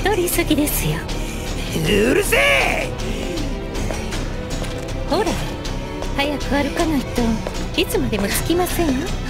太りすぎですよ。 うるせえ。 ほら早く歩かないといつまでも着きませんよ。